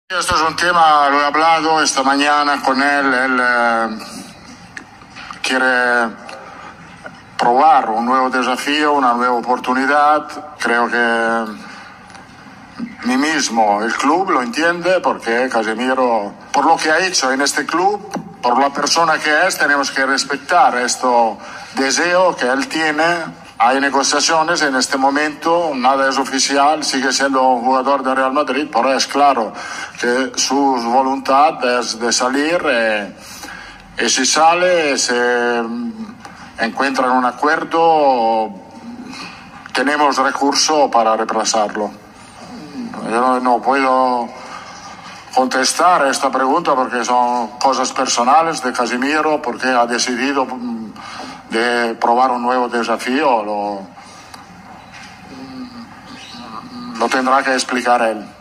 Esto es un tema, lo he hablado esta mañana con él. Él quiere probar un nuevo desafío, una nueva oportunidad. Creo que ni mismo el club lo entiende, porque Casemiro, por lo que ha hecho en este club, por la persona que es, tenemos que respetar este deseo que él tiene. Hay negociaciones en este momento, nada es oficial, sigue siendo un jugador de Real Madrid, pero es claro que su voluntad es de salir y si sale, se encuentra en un acuerdo, tenemos recurso para reemplazarlo. Yo no puedo contestar esta pregunta porque son cosas personales de Casemiro, porque ha decidido de probar un nuevo desafío, lo tendrá que explicar él.